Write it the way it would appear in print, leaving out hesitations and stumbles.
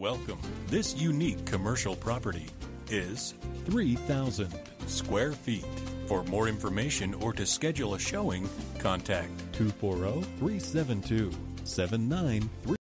Welcome. This unique commercial property is 3,000 square feet. For more information or to schedule a showing, contact 240-372-7933.